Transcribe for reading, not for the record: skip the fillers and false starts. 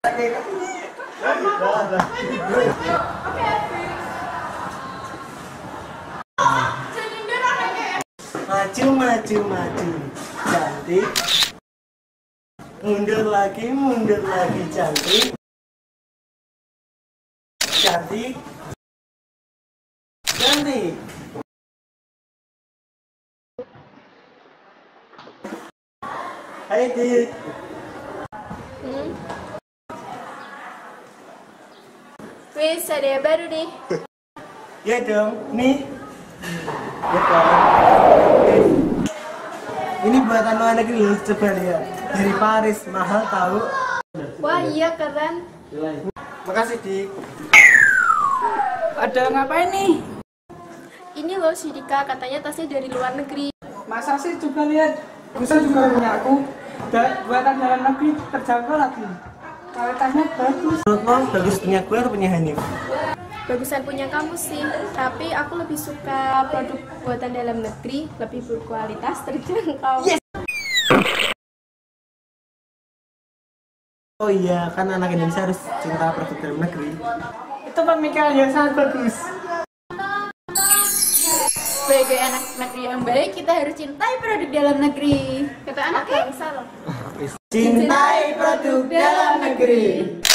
Maju, maju, maju, cantik. Mundur lagi, cantik. Cantik. Cantik. Hai, Dik. Wis, ada yang baru nih. Ya dong, nih. Ya kan. Ini buatan luar negeri loh, coba lihat. Dari Paris, mahal tahu. Wah iya keren. Makasih Dik. Ada ngapain nih? Ini loh si Dika, katanya tasnya dari luar negeri. Masa sih, coba lihat. Bisa juga punya aku. Buatan dalam negeri terjangkau lagi. Kualitasnya bagus. Menurut lo bagus punya gue atau punya Hanif? Bagusan punya kamu sih, tapi aku lebih suka produk buatan dalam negeri, lebih berkualitas, terjangkau. Yes. Oh iya, kan anak Indonesia harus cinta produk dalam negeri. Itu pemikiran yang sangat bagus. Sebagai anak negeri yang baik, kita harus cintai produk dalam negeri. Kata anak bangsa loh. Cintai produk dalam negeri.